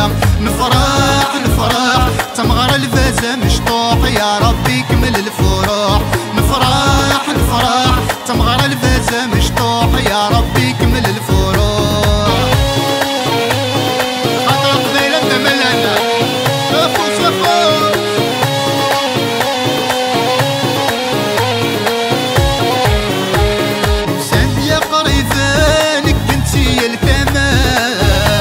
نفرح نفرح تمغر الفازة مشطوح يا ربي كمل الفروح. نفرح نفرح تمغر الفازة مشطوح يا ربي كمل الفروح. خاطر قبيلة تملنا فوز فوز سند يا قريبانك كنتي التمام.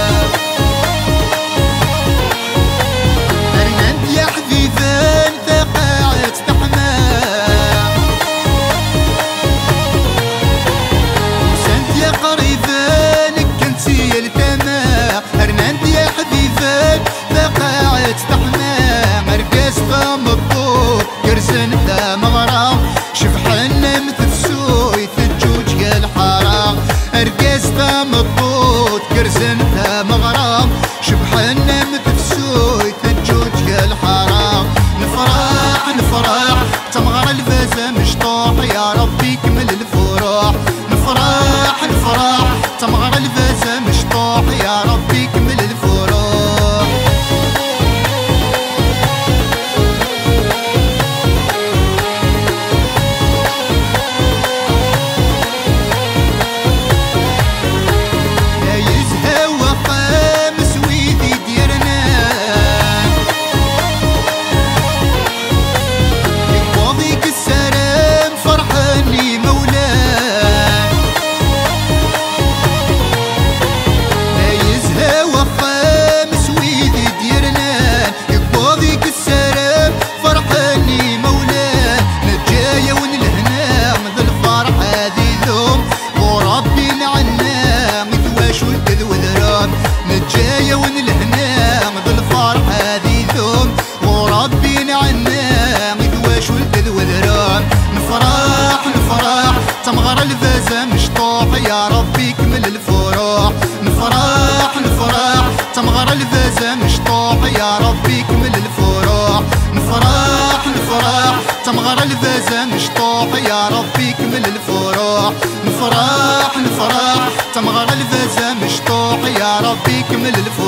أرناند يا حبيبان ثقاعد تحمام. سند يا قريبانك كنتي التمام. أرناند يا حبيبان ثقاعد تحمام. رقاس فم الطوب كرسن ذا مغرام. شوف حنا مثفسوي ثجوج يا الحرام. رقاس فم الطوب كرسن ذا مغرام. شوف حنا مثفسوي ثجوج يا الحرام. نفرح نفرح تمغر الفازة مشطوح يا ربي كمل الفروح. نفرح نفرح تمغر الفازة مشطوح يا ربي كمل الفروح. لا يزهى وقام سويدي ديرنا يقضيك السلام فرحاني مولاه. لا يزهى وقام سويدي ديرنا يقضيك السلام فرحاني مولاه. نجايا ونلهنا ذا الفرح هذي ذوم وربي نعنا مثواش والكذ وذرام. نجايا ونلهنا ذا الفرح هذي ذوم وربي نعنا مثواش والكذ وذرام. نفرح نفرح تمغر الفازة مشطوح يا ربي كمل الفروح. نفرح نفرح تمغر الفازة مشطوح يا ربي كمل الفروح. نفرح نفرح تمغر الفازة مشطوح يا ربي كمل الفروح. نفرح نفرح تمغر الفازة مشطوح يا ربي كمل الفروح.